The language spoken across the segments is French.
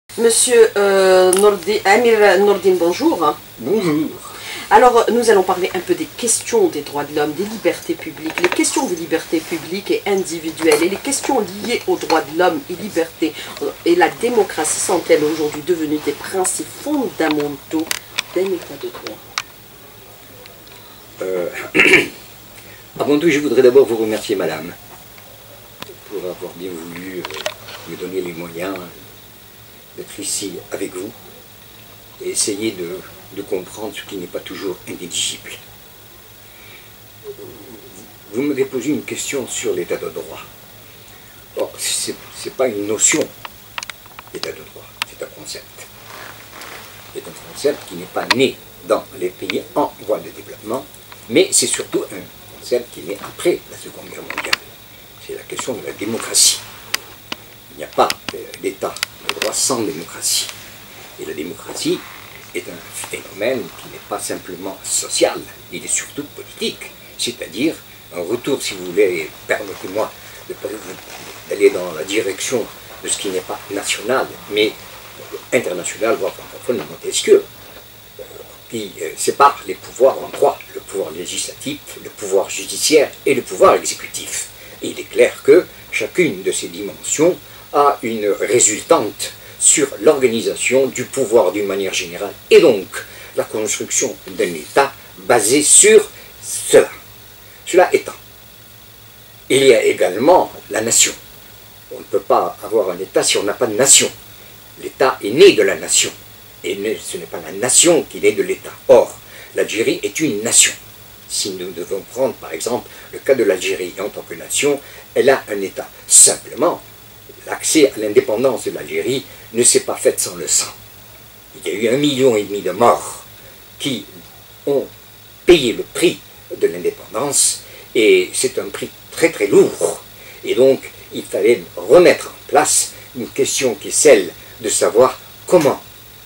Monsieur Amir Nordine, bonjour. Bonjour. Alors, nous allons parler un peu des questions des droits de l'homme, des libertés publiques, les questions de liberté publique et individuelle, et les questions liées aux droits de l'homme et liberté et la démocratie sont-elles aujourd'hui devenues des principes fondamentaux d'un État de droit? Avant tout, je voudrais d'abord vous remercier, madame, pour avoir bien voulu me donner les moyens d'être ici avec vous et essayer de comprendre ce qui n'est pas toujours intelligible. Vous m'avez posé une question sur l'état de droit. Or, ce n'est pas une notion, l'état de droit, c'est un concept. C'est un concept qui n'est pas né dans les pays en voie de développement, mais c'est surtout un concept qui est né après la Seconde Guerre mondiale. C'est la question de la démocratie. Il n'y a pas d'état de droit sans démocratie. Et la démocratie est un phénomène qui n'est pas simplement social, il est surtout politique. C'est-à-dire un retour, si vous voulez, permettez-moi d'aller dans la direction de ce qui n'est pas national, mais international, voire francophone, Montesquieu, qui sépare les pouvoirs en trois, le pouvoir législatif, le pouvoir judiciaire et le pouvoir exécutif. Et il est clair que chacune de ces dimensions a une résultante sur l'organisation du pouvoir d'une manière générale, et donc la construction d'un État basé sur cela. Cela étant, il y a également la nation. On ne peut pas avoir un État si on n'a pas de nation. L'État est né de la nation, et ce n'est pas la nation qui est née de l'État. Or, l'Algérie est une nation. Si nous devons prendre par exemple le cas de l'Algérie en tant que nation, elle a un État. Simplement, l'accès à l'indépendance de l'Algérie ne s'est pas fait sans le sang. Il y a eu 1,5 million de morts qui ont payé le prix de l'indépendance, et c'est un prix très très lourd. Et donc, il fallait remettre en place une question qui est celle de savoir comment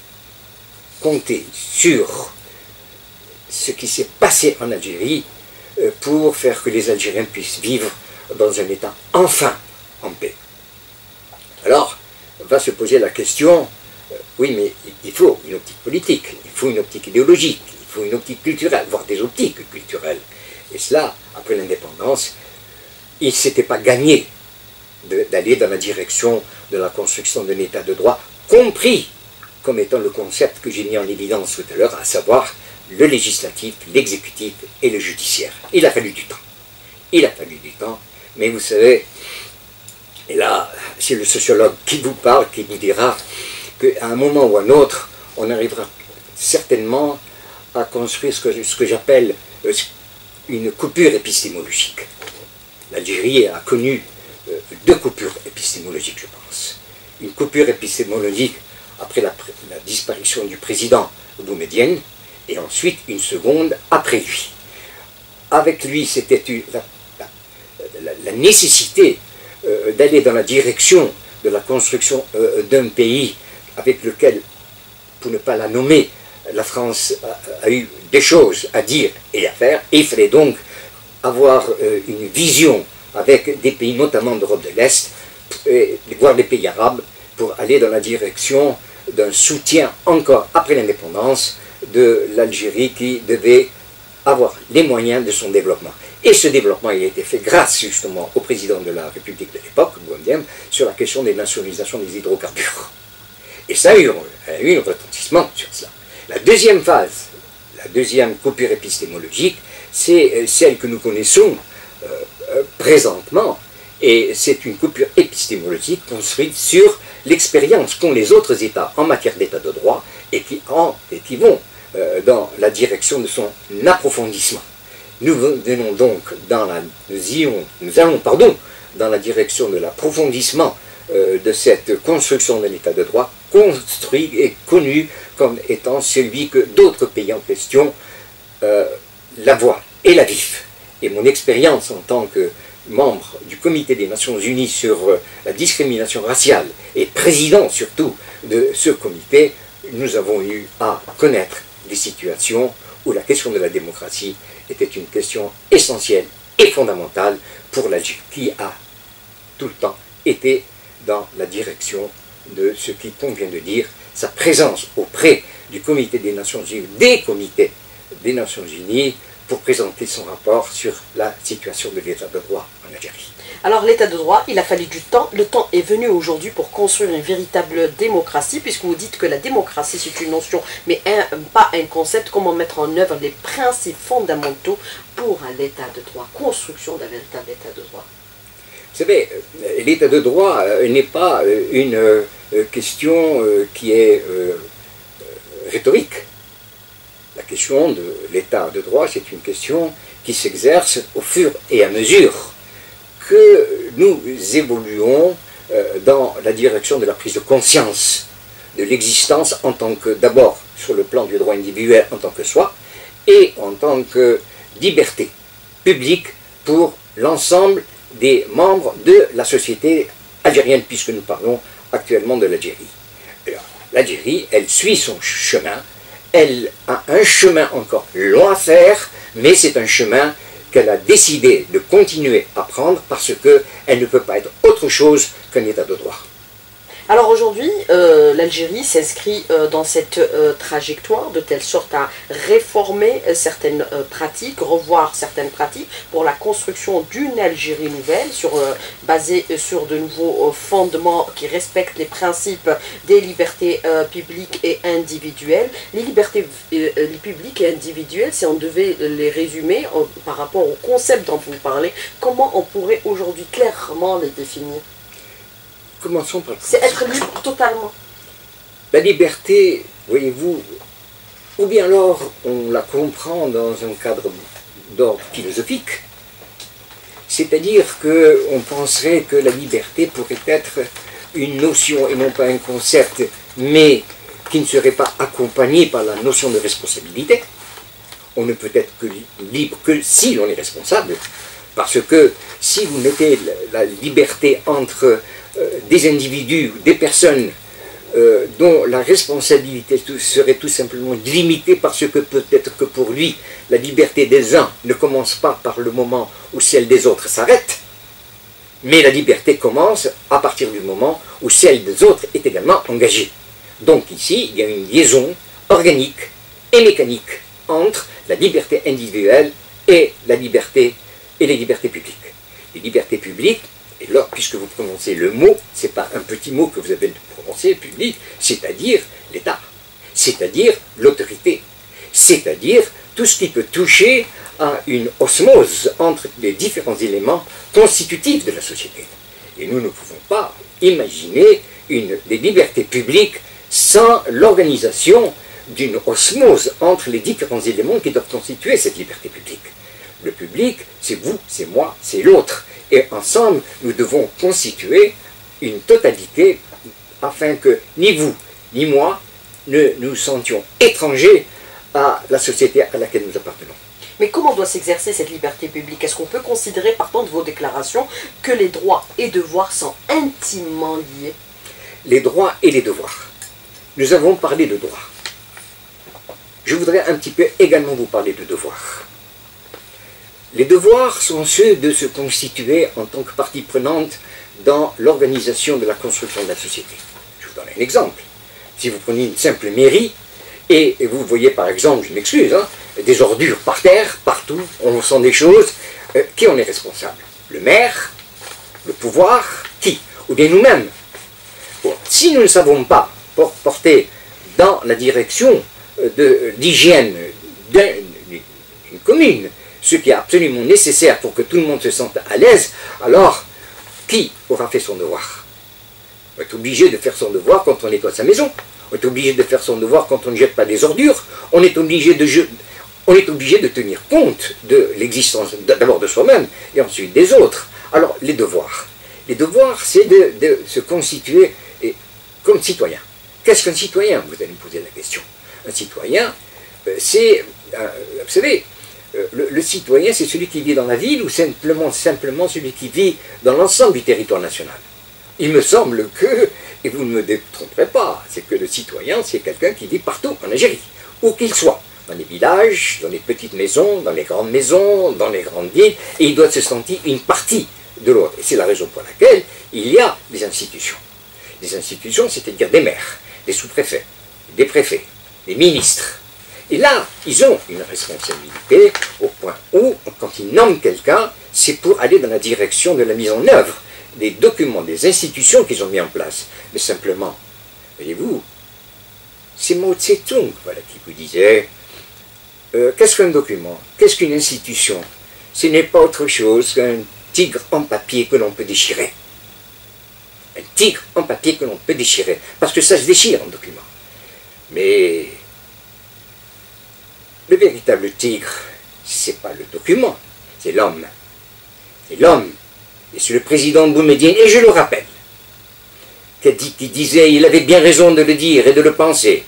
compter sur ce qui s'est passé en Algérie pour faire que les Algériens puissent vivre dans un État enfin en paix. Alors, va se poser la question, oui, mais il faut une optique politique, il faut une optique idéologique, il faut une optique culturelle, voire des optiques culturelles. Et cela, après l'indépendance, il ne s'était pas gagné d'aller dans la direction de la construction d'un État de droit, compris comme étant le concept que j'ai mis en évidence tout à l'heure, à savoir le législatif, l'exécutif et le judiciaire. Il a fallu du temps. Il a fallu du temps, mais vous savez, et là, c'est le sociologue qui vous parle, qui vous dira qu'à un moment ou à un autre, on arrivera certainement à construire ce que j'appelle une coupure épistémologique. L'Algérie a connu 2 coupures épistémologiques, je pense. Une coupure épistémologique après la disparition du président Boumedienne, et ensuite une seconde après lui. Avec lui, c'était la nécessité d'aller dans la direction de la construction d'un pays avec lequel, pour ne pas la nommer, la France a eu des choses à dire et à faire, et il fallait donc avoir une vision avec des pays, notamment d'Europe de l'Est, voire des pays arabes, pour aller dans la direction d'un soutien encore après l'indépendance de l'Algérie qui devait avoir les moyens de son développement. Et ce développement il a été fait grâce justement au président de la République de l'époque, Boumedienne, sur la question des nationalisations des hydrocarbures. Et ça a eu un retentissement sur cela. La deuxième phase, la deuxième coupure épistémologique, c'est celle que nous connaissons présentement, et c'est une coupure épistémologique construite sur l'expérience qu'ont les autres États en matière d'état de droit et qui vont dans la direction de son approfondissement. Nous allons donc dans la direction de l'approfondissement de cette construction de l'état de droit, construit et connu comme étant celui que d'autres pays en question la voient et la vivent. Et mon expérience en tant que membre du Comité des Nations Unies sur la discrimination raciale et président surtout de ce comité, nous avons eu à connaître des situations où la question de la démocratie était une question essentielle et fondamentale pour l'Algérie, qui a tout le temps été dans la direction de ce qu'Hilton vient de dire, sa présence auprès du Comité des Nations Unies, des comités des Nations Unies, pour présenter son rapport sur la situation de l'état de droit en Algérie. Alors l'état de droit, il a fallu du temps. Le temps est venu aujourd'hui pour construire une véritable démocratie, puisque vous dites que la démocratie c'est une notion, mais pas un concept. Comment mettre en œuvre les principes fondamentaux pour l'état de droit, construction d'un véritable état de droit. Vous savez, l'état de droit n'est pas une question qui est rhétorique. La question de l'état de droit, c'est une question qui s'exerce au fur et à mesure que nous évoluons dans la direction de la prise de conscience de l'existence en tant que, d'abord, sur le plan du droit individuel en tant que soi, et en tant que liberté publique pour l'ensemble des membres de la société algérienne, puisque nous parlons actuellement de l'Algérie. L'Algérie, elle suit son chemin, elle a un chemin encore long à faire, mais c'est un chemin qu'elle a décidé de continuer à prendre parce qu'elle ne peut pas être autre chose qu'un état de droit. Alors aujourd'hui, l'Algérie s'inscrit dans cette trajectoire de telle sorte à réformer certaines pratiques, revoir certaines pratiques pour la construction d'une Algérie nouvelle, basée sur de nouveaux fondements qui respectent les principes des libertés publiques et individuelles. Les libertés publiques et individuelles, si on devait les résumer par rapport au concept dont vous parlez, comment on pourrait aujourd'hui clairement les définir? Commençons par le C'est être libre totalement. La liberté, voyez-vous, ou bien alors on la comprend dans un cadre d'ordre philosophique, c'est-à-dire qu'on penserait que la liberté pourrait être une notion et non pas un concept, mais qui ne serait pas accompagné par la notion de responsabilité. On ne peut être que libre que si l'on est responsable, parce que si vous mettez la liberté entre des individus, des personnes dont la responsabilité serait tout simplement limitée parce que peut-être que pour lui, la liberté des uns ne commence pas par le moment où celle des autres s'arrête, mais la liberté commence à partir du moment où celle des autres est également engagée. Donc ici, il y a une liaison organique et mécanique entre la liberté individuelle et les libertés publiques. Les libertés publiques, et là, puisque vous prononcez le mot, ce n'est pas un petit mot que vous avez prononcé, public, c'est-à-dire l'État, c'est-à-dire l'autorité, c'est-à-dire tout ce qui peut toucher à une osmose entre les différents éléments constitutifs de la société. Et nous ne pouvons pas imaginer des libertés publiques sans l'organisation d'une osmose entre les différents éléments qui doivent constituer cette liberté publique. Le public, c'est vous, c'est moi, c'est l'autre. Et ensemble, nous devons constituer une totalité afin que ni vous, ni moi, ne nous sentions étrangers à la société à laquelle nous appartenons. Mais comment doit s'exercer cette liberté publique? Est-ce qu'on peut considérer, partant de vos déclarations, que les droits et devoirs sont intimement liés? Les droits et les devoirs. Nous avons parlé de droits. Je voudrais un petit peu également vous parler de devoirs. Les devoirs sont ceux de se constituer en tant que partie prenante dans l'organisation de la construction de la société. Je vous donne un exemple. Si vous prenez une simple mairie, et vous voyez par exemple, je m'excuse, des ordures par terre, partout, on sent des choses, qui en est responsable? Le maire? Le pouvoir? Qui? Ou bien nous-mêmes? Bon, si nous ne savons pas porter dans la direction de l'hygiène d'une commune, ce qui est absolument nécessaire pour que tout le monde se sente à l'aise, alors qui aura fait son devoir? On est obligé de faire son devoir quand on nettoie sa maison, on est obligé de faire son devoir quand on ne jette pas des ordures, on est obligé de tenir compte de l'existence d'abord de soi-même et ensuite des autres. Alors les devoirs, c'est de se constituer comme citoyen. Qu'est-ce qu'un citoyen? Vous allez me poser la question. Un citoyen, c'est, vous savez, le citoyen, c'est celui qui vit dans la ville ou simplement celui qui vit dans l'ensemble du territoire national. Il me semble que, et vous ne me détromperez pas, c'est que le citoyen, c'est quelqu'un qui vit partout en Algérie, où qu'il soit, dans les villages, dans les petites maisons, dans les grandes maisons, dans les grandes villes, et il doit se sentir une partie de l'autre. Et c'est la raison pour laquelle il y a des institutions. des institutions, c'est-à-dire des maires, des sous-préfets, des préfets, des ministres. Et là, ils ont une responsabilité au point où, quand ils nomment quelqu'un, c'est pour aller dans la direction de la mise en œuvre des documents, des institutions qu'ils ont mis en place. Mais simplement, voyez-vous, c'est Mao Tse-tung voilà, qui vous disait qu'est-ce qu'un document? Qu'est-ce qu'une institution? Ce n'est pas autre chose qu'un tigre en papier que l'on peut déchirer. Un tigre en papier que l'on peut déchirer. Parce que ça se déchire en document. Mais le véritable tigre, c'est pas le document, c'est l'homme. C'est l'homme. Et c'est le président Boumediene, et je le rappelle, qui disait, il avait bien raison de le dire et de le penser.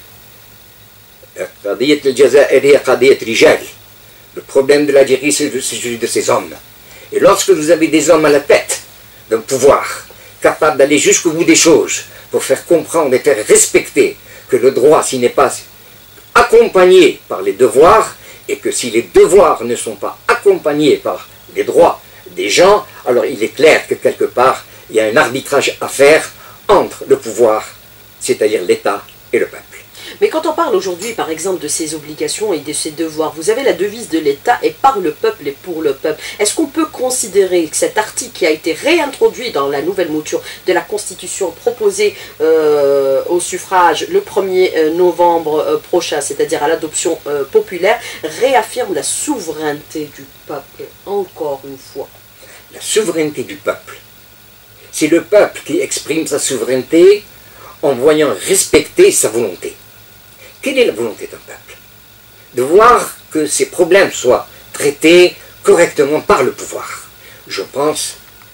Le problème de l'Algérie, c'est celui de ces hommes. Et lorsque vous avez des hommes à la tête d'un pouvoir, capables d'aller jusqu'au bout des choses, pour faire comprendre et faire respecter que le droit, s'il n'est pas accompagné par les devoirs, et que si les devoirs ne sont pas accompagnés par les droits des gens, alors il est clair que quelque part, il y a un arbitrage à faire entre le pouvoir, c'est-à-dire l'État et le peuple. Mais quand on parle aujourd'hui, par exemple, de ces obligations et de ces devoirs, vous avez la devise de l'État et par le peuple et pour le peuple. Est-ce qu'on peut considérer que cet article qui a été réintroduit dans la nouvelle mouture de la Constitution proposée au suffrage le 1er novembre prochain, c'est-à-dire à l'adoption populaire, réaffirme la souveraineté du peuple, encore une fois? La souveraineté du peuple. C'est le peuple qui exprime sa souveraineté en voyant respecter sa volonté. Quelle est la volonté d'un peuple? De voir que ses problèmes soient traités correctement par le pouvoir. Je pense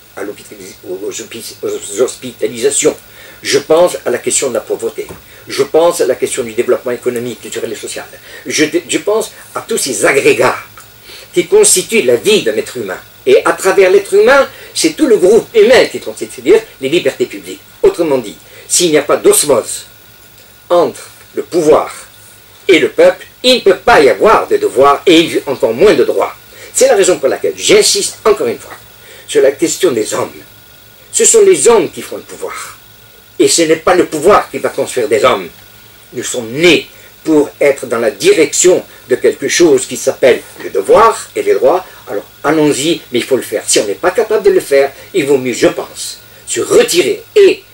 aux hospitalisations. Je pense à la question de la pauvreté. Je pense à la question du développement économique, culturel et social. Je pense à tous ces agrégats qui constituent la vie d'un être humain. Et à travers l'être humain, c'est tout le groupe humain qui constitue, c'est-à-dire les libertés publiques. Autrement dit, s'il n'y a pas d'osmose entre le pouvoir et le peuple, il ne peut pas y avoir de devoirs et encore moins de droits. C'est la raison pour laquelle j'insiste encore une fois sur la question des hommes. Ce sont les hommes qui font le pouvoir. Et ce n'est pas le pouvoir qui va construire des hommes. Nous sommes nés pour être dans la direction de quelque chose qui s'appelle le devoir et les droits. Alors allons-y, mais il faut le faire. Si on n'est pas capable de le faire, il vaut mieux, je pense, se retirer et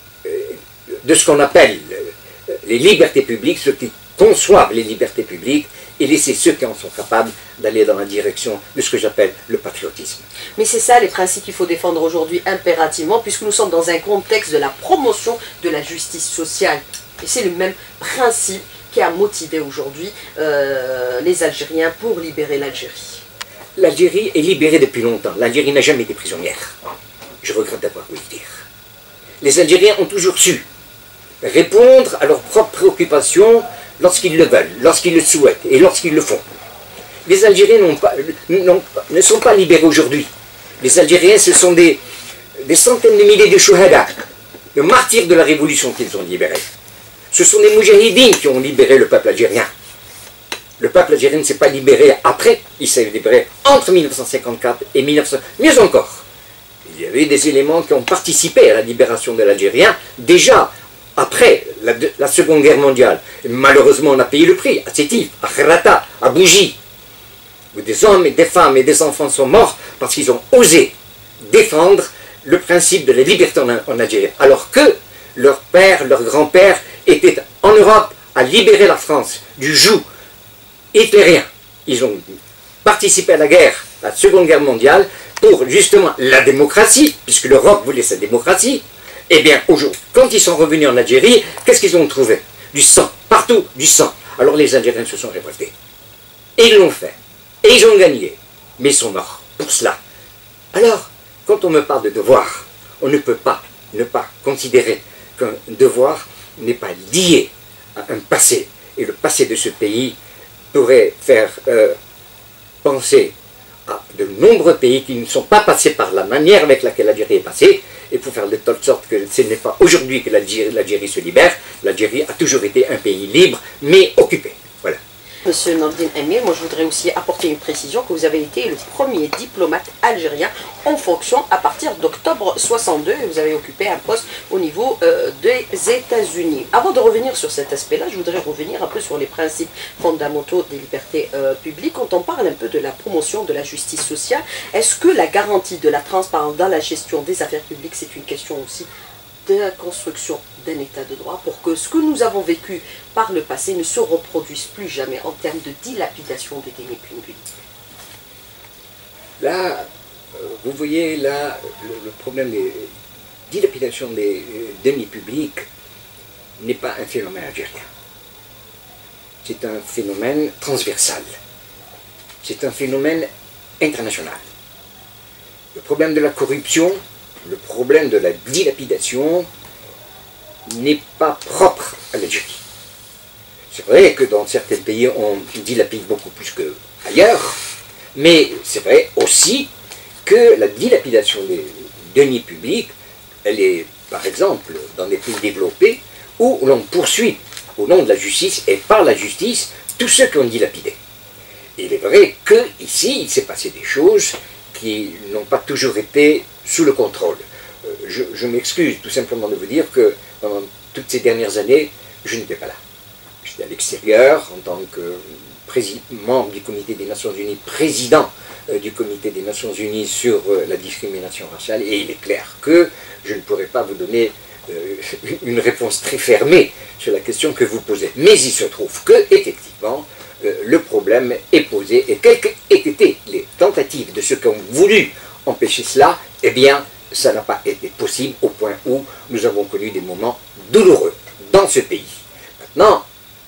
de ce qu'on appelle les libertés publiques, ceux qui conçoivent les libertés publiques, et laisser ceux qui en sont capables d'aller dans la direction de ce que j'appelle le patriotisme. Mais c'est ça les principes qu'il faut défendre aujourd'hui impérativement, puisque nous sommes dans un contexte de la promotion de la justice sociale. Et c'est le même principe qui a motivé aujourd'hui les Algériens pour libérer l'Algérie. L'Algérie est libérée depuis longtemps. L'Algérie n'a jamais été prisonnière. Je regrette d'avoir voulu le dire. Les Algériens ont toujours su répondre à leurs propres préoccupations lorsqu'ils le veulent, lorsqu'ils le souhaitent et lorsqu'ils le font. Les Algériens ne sont pas libérés aujourd'hui. Les Algériens, ce sont des centaines de milliers de chouhada, de martyrs de la révolution qu'ils ont libérés. Ce sont des moujahidines qui ont libéré le peuple algérien. Le peuple algérien ne s'est pas libéré après, il s'est libéré entre 1954 et 1900. Mieux encore, il y avait des éléments qui ont participé à la libération de l'Algérien déjà après la Seconde Guerre mondiale. Et malheureusement, on a payé le prix à Sétif, à Kherrata, à Bougie, où des hommes et des femmes et des enfants sont morts parce qu'ils ont osé défendre le principe de la liberté en Algérie, alors que leur père, leur grand-père étaient en Europe à libérer la France du joug hitlérien. Ils ont participé à la guerre, à la Seconde Guerre mondiale, pour justement la démocratie, puisque l'Europe voulait sa démocratie. Eh bien, aujourd'hui, quand ils sont revenus en Algérie, qu'est-ce qu'ils ont trouvé? Du sang, partout, du sang. Alors les Algériens se sont révoltés. Et ils l'ont fait. Et ils ont gagné. Mais ils sont morts pour cela. Alors, quand on me parle de devoir, on ne peut pas ne pas considérer qu'un devoir n'est pas lié à un passé. Et le passé de ce pays pourrait faire penser à de nombreux pays qui ne sont pas passés par la manière avec laquelle l'Algérie est passée, et pour faire de telle sorte que ce n'est pas aujourd'hui que l'Algérie se libère. L'Algérie a toujours été un pays libre, mais occupé. Voilà. Monsieur Nordine Amir. Moi, je voudrais aussi apporter une précision que vous avez été le premier diplomate algérien en fonction à partir d'octobre 62 et vous avez occupé un poste au niveau des États-Unis. Avant de revenir sur cet aspect-là, je voudrais revenir un peu sur les principes fondamentaux des libertés publiques. Quand on parle un peu de la promotion de la justice sociale, est-ce que la garantie de la transparence dans la gestion des affaires publiques, c'est une question aussi de la construction d'un état de droit pour que ce que nous avons vécu par le passé ne se reproduise plus jamais en termes de dilapidation des deniers publics? Là, vous voyez, là, le problème des dilapidations des deniers publics n'est pas un phénomène algérien. C'est un phénomène transversal. C'est un phénomène international. Le problème de la corruption, le problème de la dilapidation n'est pas propre à l'Algérie. C'est vrai que dans certains pays, on dilapide beaucoup plus qu'ailleurs, mais c'est vrai aussi que la dilapidation des deniers publics, elle est, par exemple, dans des pays développés, où l'on poursuit au nom de la justice et par la justice tous ceux qui ont dilapidé. Et il est vrai qu'ici, il s'est passé des choses qui n'ont pas toujours été sous le contrôle. Je m'excuse tout simplement de vous dire que pendant toutes ces dernières années, je n'étais pas là. J'étais à l'extérieur en tant que membre du Comité des Nations Unies, président du Comité des Nations Unies sur la discrimination raciale, et il est clair que je ne pourrais pas vous donner une réponse très fermée sur la question que vous posez. Mais il se trouve que, effectivement, le problème est posé, et quelles qu'aient été les tentatives de ceux qui ont voulu empêcher cela, eh bien, ça n'a pas été possible au point où nous avons connu des moments douloureux dans ce pays. Maintenant,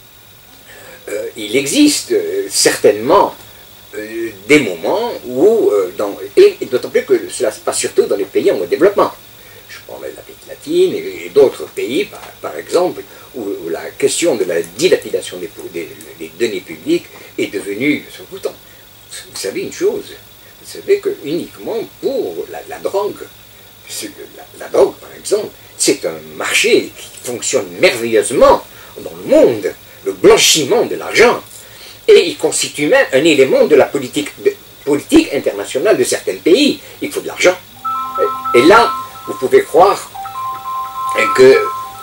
il existe certainement des moments où, et d'autant plus que cela se passe surtout dans les pays en voie de développement. Je prends l'Amérique latine et d'autres pays, par exemple, où la question de la dilapidation des deniers publics est devenue surprenante. Vous savez une chose, vous savez que uniquement pour la drogue, la drogue par exemple, c'est un marché qui fonctionne merveilleusement dans le monde, le blanchiment de l'argent, et il constitue même un élément de la politique internationale de certains pays. Il faut de l'argent. Et là, vous pouvez croire que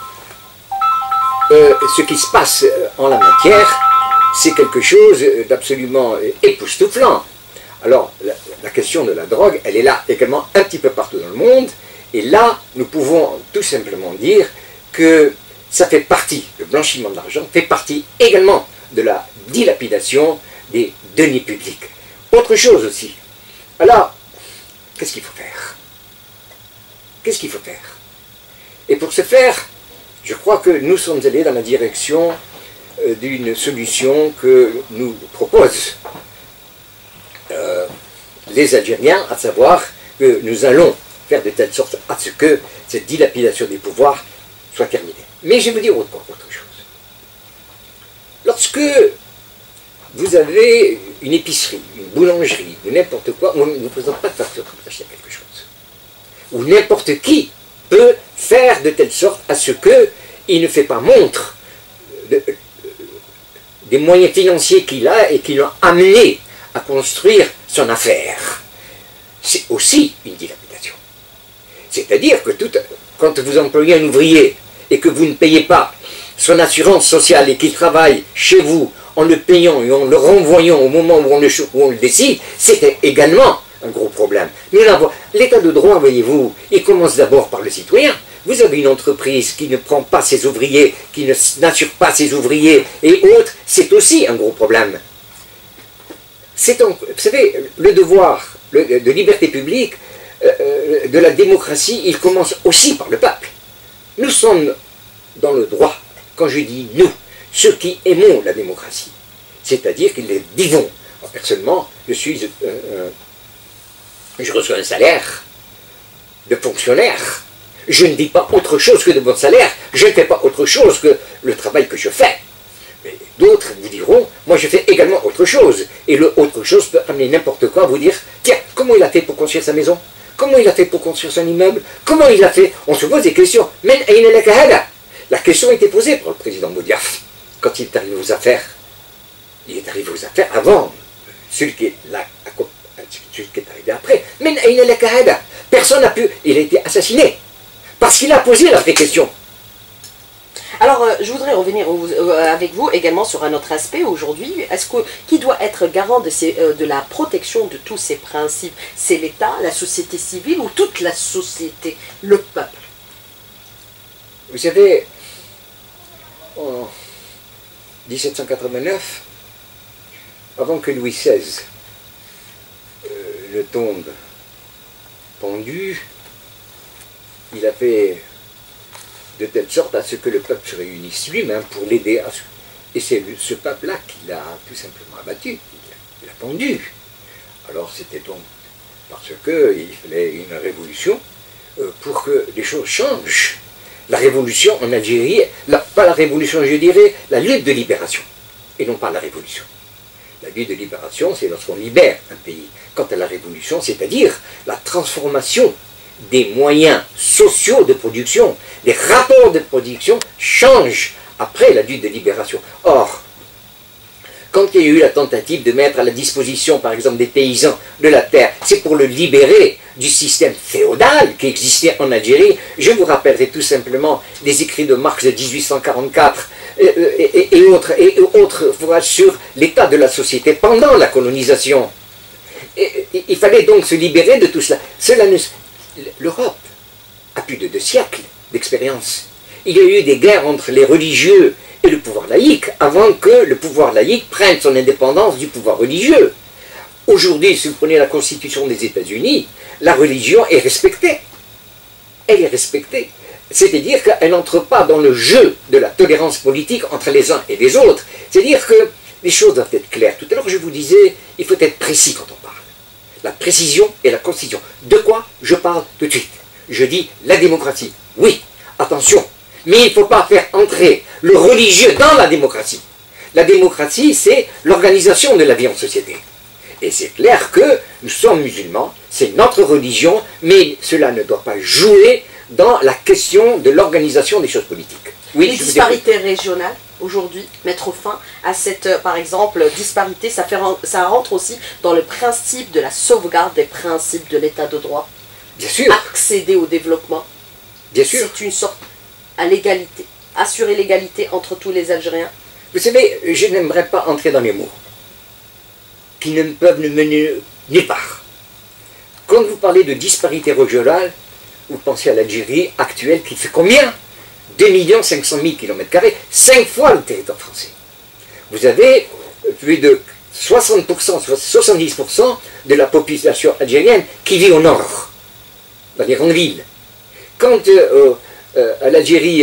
ce qui se passe en la matière, c'est quelque chose d'absolument époustouflant. Alors, la question de la drogue, elle est là également un petit peu partout dans le monde, et là, nous pouvons tout simplement dire que ça fait partie, le blanchiment de l'argent fait partie également de la dilapidation des deniers publics. Autre chose aussi. Alors, qu'est-ce qu'il faut faire? Qu'est-ce qu'il faut faire? Et pour ce faire, je crois que nous sommes allés dans la direction d'une solution que nous proposent les Algériens, à savoir que nous allons faire de telle sorte à ce que cette dilapidation des pouvoirs soit terminée. Mais je vais vous dire autre chose. Lorsque vous avez une épicerie, une boulangerie, ou n'importe quoi, on ne vous présente pas de facture quand vous achetez quelque chose. Ou n'importe qui peut faire de telle sorte à ce qu'il ne fait pas montre des moyens financiers qu'il a et qui l'ont amené à construire son affaire. C'est aussi une dilapidation. C'est-à-dire que quand vous employez un ouvrier et que vous ne payez pas son assurance sociale et qu'il travaille chez vous en le payant et en le renvoyant au moment où on le décide, c'est également un gros problème. L'état de droit, voyez-vous, il commence d'abord par le citoyen. Vous avez une entreprise qui ne prend pas ses ouvriers, qui n'assure pas ses ouvriers et autres, c'est aussi un gros problème. Vous savez, le devoir de liberté publique, de la démocratie, il commence aussi par le peuple. Nous sommes dans le droit, quand je dis nous, ceux qui aimons la démocratie, c'est-à-dire qu'ils les vivons. Moi, personnellement, je reçois un salaire de fonctionnaire. Je ne vis pas autre chose que de mon salaire, je ne fais pas autre chose que le travail que je fais. Mais d'autres vous diront, moi je fais également autre chose. Et le autre chose peut amener n'importe quoi à vous dire, tiens, comment il a fait pour construire sa maison? Comment il a fait pour construire son immeuble? Comment il a fait? On se pose des questions. La question a été posée par le président Boudiaf quand il est arrivé aux affaires. il est arrivé aux affaires avant celui qui est arrivé après. Mais personne n'a pu, il a été assassiné parce qu'il a posé la vraie question. Alors, je voudrais revenir avec vous également sur un autre aspect aujourd'hui. Qui doit être garant de la protection de tous ces principes? C'est l'État, la société civile ou toute la société, le peuple? Vous savez, en 1789, avant que Louis XVI ne tombe pendu, il a fait de telle sorte à ce que le peuple se réunisse lui-même pour l'aider. Et c'est ce peuple-là qui l'a tout simplement abattu, il l'a pendu. Alors c'était donc parce qu'il fallait une révolution pour que les choses changent. La révolution en Algérie, pas la révolution, je dirais, la lutte de libération, et non pas la révolution. La lutte de libération, c'est lorsqu'on libère un pays. Quant à la révolution, c'est-à-dire la transformation des moyens sociaux de production, les rapports de production changent après la lutte de libération. Or, quand il y a eu la tentative de mettre à la disposition, par exemple, des paysans de la terre, c'est pour le libérer du système féodal qui existait en Algérie. Je vous rappellerai tout simplement des écrits de Marx de 1844 et autres ouvrages sur l'état de la société pendant la colonisation. Il fallait donc se libérer de tout cela. L'Europe a plus de 2 siècles d'expérience. Il y a eu des guerres entre les religieux et le pouvoir laïque avant que le pouvoir laïque prenne son indépendance du pouvoir religieux. Aujourd'hui, si vous prenez la Constitution des États-Unis, la religion est respectée. Elle est respectée. C'est-à-dire qu'elle n'entre pas dans le jeu de la tolérance politique entre les uns et les autres. C'est-à-dire que les choses doivent être claires. Tout à l'heure, je vous disais, il faut être précis quand on parle. La précision et la Constitution. De quoi je parle tout de suite? Je dis la démocratie. Oui, attention. Mais il ne faut pas faire entrer le religieux dans la démocratie. La démocratie, c'est l'organisation de la vie en société. Et c'est clair que nous sommes musulmans, c'est notre religion, mais cela ne doit pas jouer dans la question de l'organisation des choses politiques. Oui, les disparités régionales, aujourd'hui, mettre fin à cette, par exemple, disparité, ça rentre aussi dans le principe de la sauvegarde des principes de l'état de droit. Bien sûr. Accéder au développement. Bien sûr. C'est une sorte à l'égalité, assurer l'égalité entre tous les Algériens. Vous savez, je n'aimerais pas entrer dans les mots qui ne peuvent nous mener nulle part. Quand vous parlez de disparité régionale, vous pensez à l'Algérie actuelle qui fait combien? 2 500 000 km², 5 fois le territoire français. Vous avez plus de 60%, 70% de la population algérienne qui vit au nord, dans les grandes villes. Quant à l'Algérie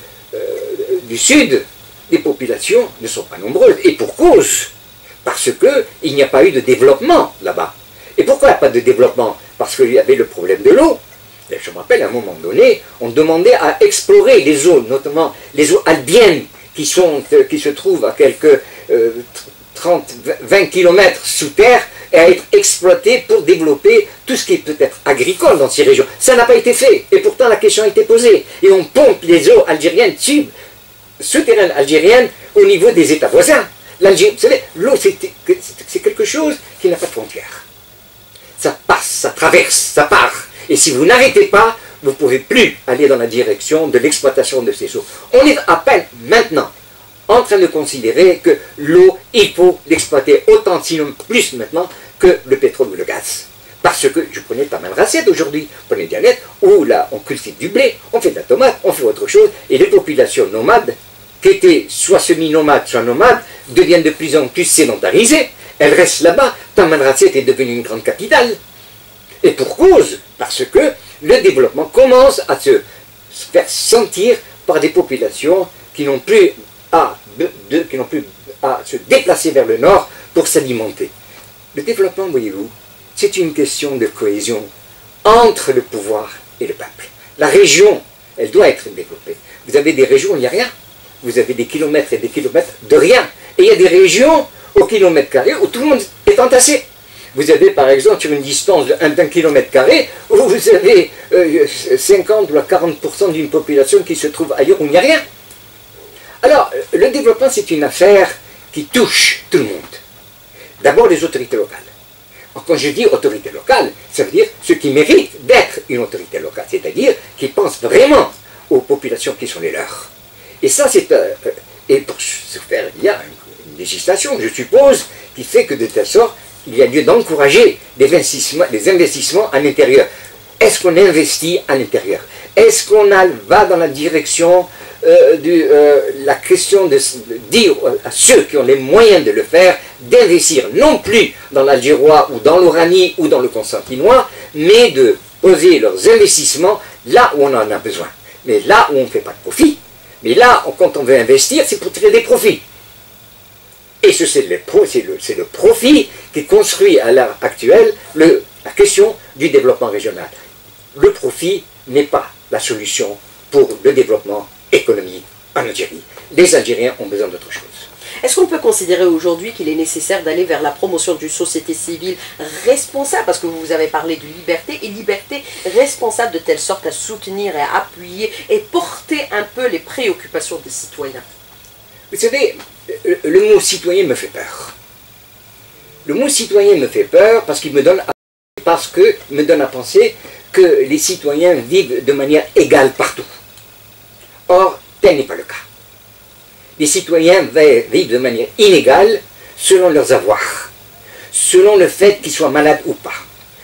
du sud, les populations ne sont pas nombreuses, et pour cause, parce qu'il n'y a pas eu de développement là-bas. Et pourquoi il n'y a pas de développement? Parce qu'il y avait le problème de l'eau. Je me rappelle, à un moment donné, on demandait à explorer les eaux, notamment les eaux albiennes, qui se trouvent à quelques 20 km sous terre, et à être exploitées pour développer tout ce qui peut être agricole dans ces régions. Ça n'a pas été fait, et pourtant la question a été posée. Et on pompe les eaux algériennes souterraines algériennes au niveau des États voisins. Vous savez, l'eau, c'est quelque chose qui n'a pas de frontières. Ça passe, ça traverse, ça part. Et si vous n'arrêtez pas, vous ne pouvez plus aller dans la direction de l'exploitation de ces eaux. On est à peine maintenant en train de considérer que l'eau, il faut l'exploiter autant, sinon plus maintenant, que le pétrole ou le gaz. Parce que, je prenais pas mal de recettes aujourd'hui, prenez Dianette, où là, on cultive du blé, on fait de la tomate, on fait autre chose, et les populations nomades, qui étaient soit semi-nomades, soit nomades, deviennent de plus en plus sédentarisées. Elles restent là-bas. Tamanrasset est devenue une grande capitale. Et pour cause, parce que le développement commence à se faire sentir par des populations qui n'ont plus à se déplacer vers le nord pour s'alimenter. Le développement, voyez-vous, c'est une question de cohésion entre le pouvoir et le peuple. La région, elle doit être développée. Vous avez des régions où il n'y a rien. Vous avez des kilomètres et des kilomètres de rien. Et il y a des régions au kilomètre carré où tout le monde est entassé. Vous avez par exemple sur une distance d'1 kilomètre carré où vous avez 50 ou 40% d'une population qui se trouve ailleurs où il n'y a rien. Alors, le développement, c'est une affaire qui touchent tout le monde. D'abord les autorités locales. Alors, quand je dis autorité locale, ça veut dire ceux qui méritent d'être une autorité locale, c'est-à-dire qui pensent vraiment aux populations qui sont les leurs. Et ça, c'est... et pour ce faire, il y a une législation, je suppose, qui fait que de telle sorte, il y a lieu d'encourager des investissements à l'intérieur. Est-ce qu'on investit à l'intérieur? Est-ce qu'on va dans la direction la question de dire à ceux qui ont les moyens de le faire, d'investir non plus dans l'algérois ou dans l'oranie ou dans le constantinois, mais de poser leurs investissements là où on en a besoin. Mais là où on ne fait pas de profit. Mais là, quand on veut investir, c'est pour tirer des profits. Et c'est le profit qui construit à l'heure actuelle la question du développement régional. Le profit n'est pas la solution pour le développement économique en Algérie. Les Algériens ont besoin d'autre chose. Est-ce qu'on peut considérer aujourd'hui qu'il est nécessaire d'aller vers la promotion d'une société civile responsable, parce que vous avez parlé de liberté, et liberté responsable de telle sorte à soutenir et à appuyer et porter un peu les préoccupations des citoyens? Vous savez, le mot citoyen me fait peur. Le mot citoyen me fait peur parce qu'il me donne à penser que les citoyens vivent de manière égale partout. Or, tel n'est pas le cas. Les citoyens vivent de manière inégale selon leurs avoirs, selon le fait qu'ils soient malades ou pas.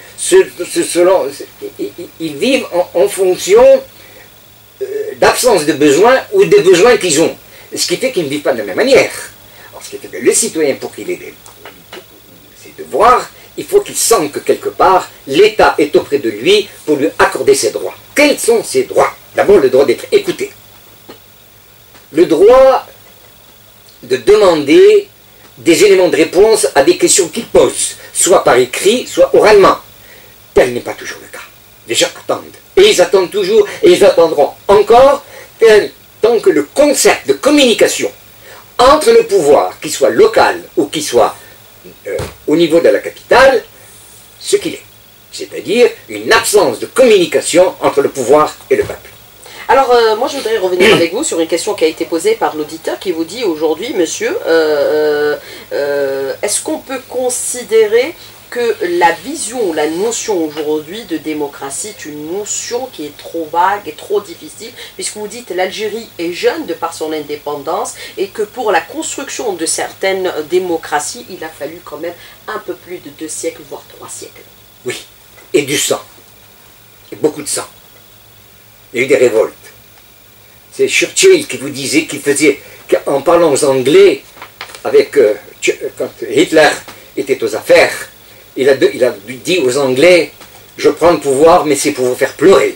Ils vivent en fonction d'absence de besoins ou des besoins qu'ils ont. Ce qui fait qu'ils ne vivent pas de la même manière. Alors, ce qui fait que le citoyen, pour qu'il ait ses devoirs, il faut qu'il sente que quelque part, l'État est auprès de lui pour lui accorder ses droits. Quels sont ses droits? D'abord, le droit d'être écouté. Le droit de demander des éléments de réponse à des questions qu'il pose, soit par écrit, soit oralement. Tel n'est pas toujours le cas. Les gens attendent. Et ils attendent toujours, et ils attendront encore, tant que le concept de communication entre le pouvoir, qu'il soit local ou qu'il soit au niveau de la capitale, ce qu'il est. C'est-à-dire une absence de communication entre le pouvoir et le peuple. Alors, moi, je voudrais revenir avec vous sur une question qui a été posée par l'auditeur qui vous dit aujourd'hui, monsieur, est-ce qu'on peut considérer que la vision, la notion aujourd'hui de démocratie est une notion qui est trop vague et trop difficile, puisque vous dites l'Algérie est jeune de par son indépendance et que pour la construction de certaines démocraties, il a fallu quand même un peu plus de 2 siècles, voire 3 siècles. Oui, et du sang, et beaucoup de sang. Il y a eu des révoltes. C'est Churchill qui vous disait qu'il faisait, en parlant aux Anglais, quand Hitler était aux affaires, il a dit aux Anglais, je prends le pouvoir, mais c'est pour vous faire pleurer.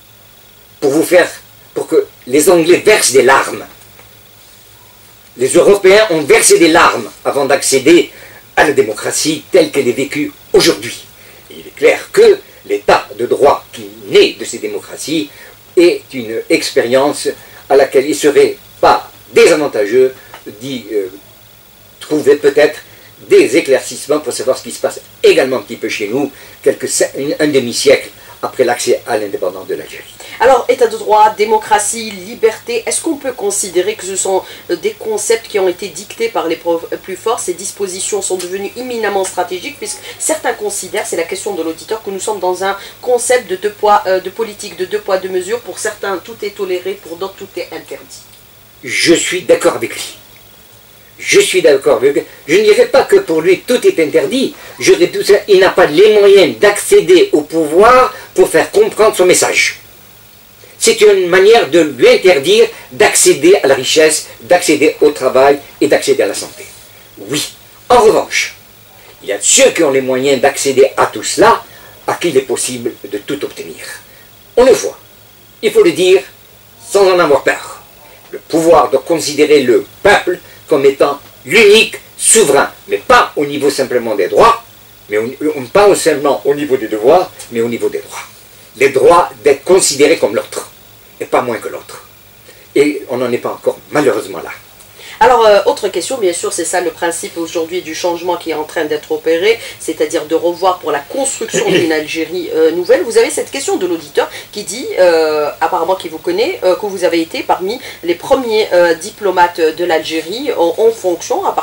Pour que les Anglais versent des larmes. Les Européens ont versé des larmes avant d'accéder à la démocratie telle qu'elle est vécue aujourd'hui. Il est clair que l'état de droit qui naît de ces démocraties est une expérience à laquelle il ne serait pas désavantageux d'y trouver peut-être des éclaircissements pour savoir ce qui se passe également un petit peu chez nous, un demi-siècle après l'accès à l'indépendance de l'Algérie. Alors, état de droit, démocratie, liberté, est-ce qu'on peut considérer que ce sont des concepts qui ont été dictés par les plus forts? Ces dispositions sont devenues éminemment stratégiques, puisque certains considèrent, c'est la question de l'auditeur, que nous sommes dans un concept de politique de 2 poids 2 mesures. Pour certains, tout est toléré, pour d'autres, tout est interdit. Je suis d'accord avec lui. Je suis d'accord avec lui. Je ne dirais pas que pour lui tout est interdit. Je dirais tout ça, il n'a pas les moyens d'accéder au pouvoir pour faire comprendre son message. C'est une manière de lui interdire d'accéder à la richesse, d'accéder au travail et d'accéder à la santé. Oui. En revanche, il y a ceux qui ont les moyens d'accéder à tout cela, à qui il est possible de tout obtenir. On le voit. Il faut le dire sans en avoir peur. Le pouvoir doit considérer le peuple comme étant l'unique souverain, mais pas au niveau simplement des droits, mais pas seulement au niveau des devoirs, mais au niveau des droits. Les droits d'être considérés comme l'autre, et pas moins que l'autre. Et on n'en est pas encore, malheureusement, là. Alors, autre question, bien sûr, c'est ça le principe aujourd'hui du changement qui est en train d'être opéré, c'est-à-dire de revoir pour la construction d'une Algérie nouvelle. Vous avez cette question de l'auditeur qui dit, apparemment qui vous connaît, que vous avez été parmi les premiers diplomates de l'Algérie en fonction à partir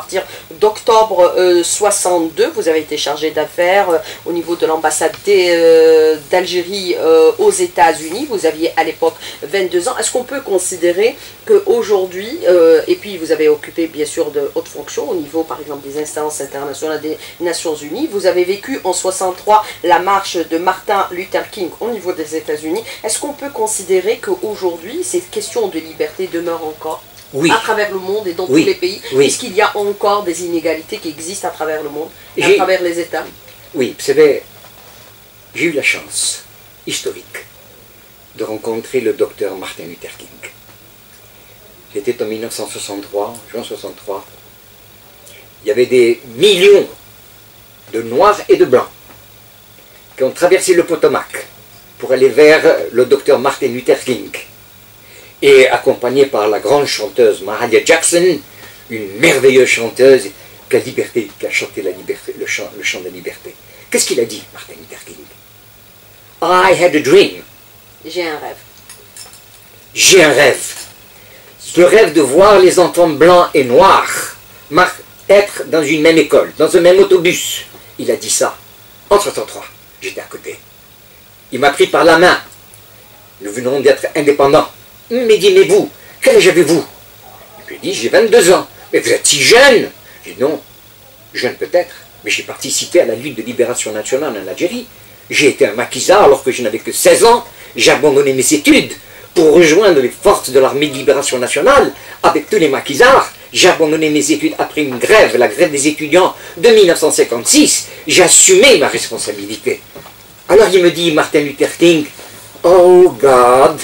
partir d'octobre 62. Vous avez été chargé d'affaires au niveau de l'ambassade d'Algérie aux États-Unis. Vous aviez à l'époque 22 ans. Est-ce qu'on peut considérer qu'aujourd'hui, et puis vous avez occupé bien sûr de hautes fonctions au niveau par exemple des instances internationales des Nations Unies, vous avez vécu en 63 la marche de Martin Luther King au niveau des États-Unis. Est-ce qu'on peut considérer qu'aujourd'hui ces questions de liberté demeurent encore à travers le monde et dans tous les pays, puisqu'il y a encore des inégalités qui existent à travers le monde et à travers les États? Oui, vous savez, j'ai eu la chance historique de rencontrer le docteur Martin Luther King. C'était en 1963, juin 63. Il y avait des millions de Noirs et de Blancs qui ont traversé le Potomac pour aller vers le docteur Martin Luther King, et accompagné par la grande chanteuse Mahalia Jackson, une merveilleuse chanteuse qui a chanté la liberté, le chant de la liberté. Qu'est-ce qu'il a dit, Martin Luther King? I had a dream. J'ai un rêve. J'ai un rêve. Le rêve de voir les enfants blancs et noirs être dans une même école, dans un même autobus. Il a dit ça en 1963. J'étais à côté. Il m'a pris par la main. Nous venons d'être indépendants. Il m'a dit, mais vous, quel âge avez-vous? Je lui ai dit, j'ai 22 ans. Mais vous êtes si jeune. J'ai dit, non, jeune peut-être, mais j'ai participé à la lutte de libération nationale en Algérie. J'ai été un maquisard alors que je n'avais que 16 ans. J'ai abandonné mes études pour rejoindre les forces de l'armée de libération nationale avec tous les maquisards. J'ai abandonné mes études après une grève, la grève des étudiants de 1956. J'ai assumé ma responsabilité. Alors il me dit, Martin Luther King, oh God,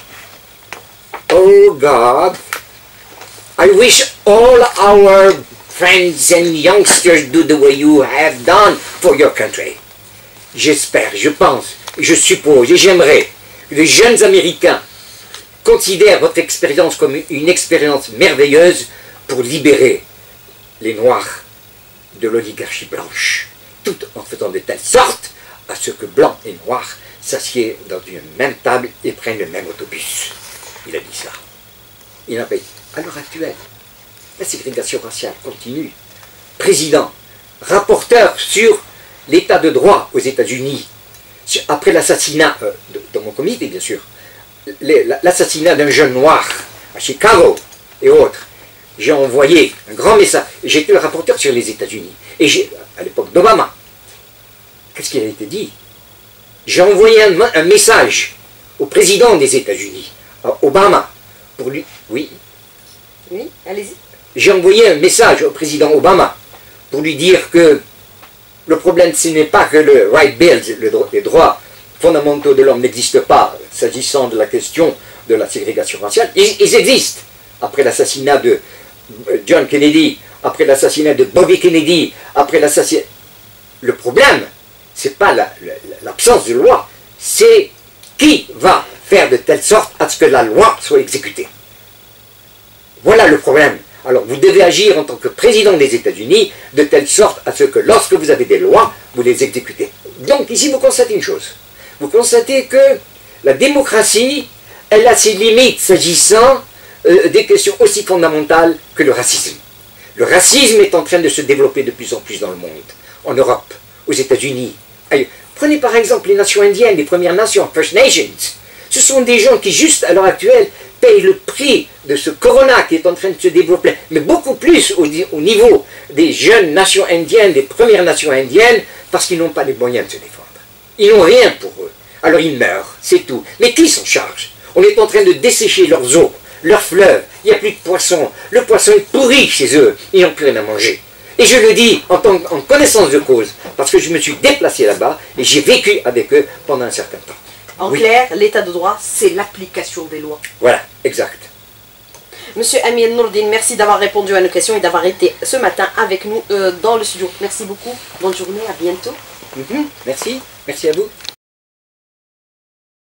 I wish all our friends and youngsters do the way you have done for your country. J'espère, je pense, je suppose et j'aimerais que les jeunes Américains considèrent votre expérience comme une expérience merveilleuse pour libérer les Noirs de l'oligarchie blanche, tout en faisant de telle sorte à ce que Blancs et Noirs s'assiedent dans une même table et prennent le même autobus. Il a dit ça. Il n'a pas dit. À l'heure actuelle, la ségrégation raciale continue. Président, rapporteur sur l'état de droit aux États-Unis, après l'assassinat, dans mon comité bien sûr, l'assassinat d'un jeune noir à Chicago et autres, j'ai envoyé un grand message. J'étais le rapporteur sur les États-Unis. Et à l'époque d'Obama, qu'est-ce qui a été dit? J'ai envoyé un message au président des États-Unis, à Obama, pour lui... Oui. Oui, allez-y. J'ai envoyé un message au président Obama pour lui dire que le problème, ce n'est pas que le right bills, les droits fondamentaux de l'homme n'existent pas s'agissant de la question de la ségrégation raciale. Ils existent. Après l'assassinat de John Kennedy, après l'assassinat de Bobby Kennedy, après l'assassinat... Le problème, ce n'est pas l'absence de loi, c'est qui va faire de telle sorte à ce que la loi soit exécutée. Voilà le problème. Alors vous devez agir en tant que président des États-Unis de telle sorte à ce que lorsque vous avez des lois, vous les exécutez. Donc ici vous constatez une chose. Vous constatez que la démocratie, elle a ses limites s'agissant des questions aussi fondamentales que le racisme. Le racisme est en train de se développer de plus en plus dans le monde. En Europe, aux États-Unis. Prenez par exemple les nations indiennes, les Premières Nations, First Nations. Ce sont des gens qui, juste à l'heure actuelle, payent le prix de ce corona qui est en train de se développer, mais beaucoup plus au niveau des jeunes nations indiennes, des Premières Nations indiennes, parce qu'ils n'ont pas les moyens de se défendre. Ils n'ont rien pour eux. Alors ils meurent, c'est tout. Mais qui s'en charge? On est en train de dessécher leurs eaux, leurs fleuves, il n'y a plus de poissons. Le poisson est pourri chez eux, ils n'ont plus rien à manger. Et je le dis en connaissance de cause, parce que je me suis déplacé là-bas et j'ai vécu avec eux pendant un certain temps. En clair, l'état de droit, c'est l'application des lois. Voilà, exact. Monsieur Amir Nourdine, merci d'avoir répondu à nos questions et d'avoir été ce matin avec nous dans le studio. Merci beaucoup, bonne journée, à bientôt. Merci à vous.